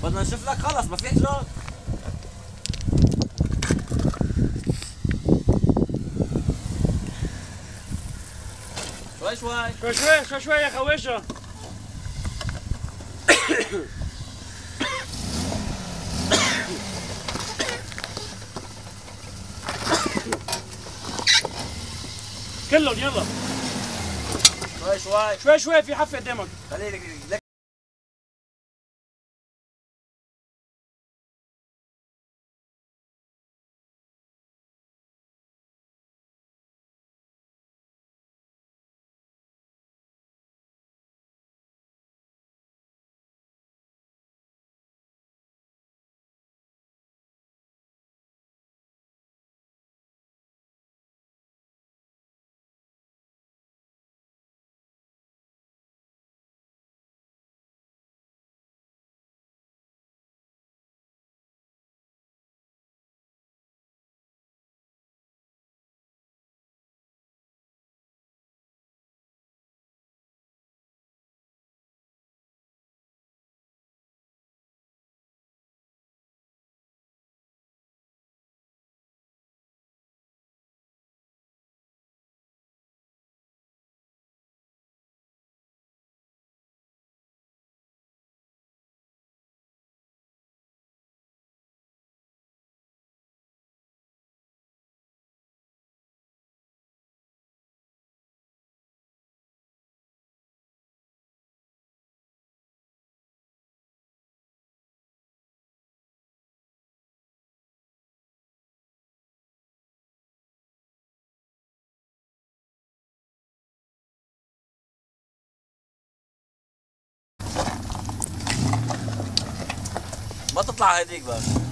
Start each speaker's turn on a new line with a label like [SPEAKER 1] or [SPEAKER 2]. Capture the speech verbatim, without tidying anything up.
[SPEAKER 1] بدنا نشوف لك خلص ما في حجار. شوي شوي
[SPEAKER 2] شوي شوي شوي شوي يا خويشة. كلهم يلا.
[SPEAKER 1] شوي شوي
[SPEAKER 2] شوي شوي في حفة قدامك.
[SPEAKER 1] خليك ما تطلع هديك بس.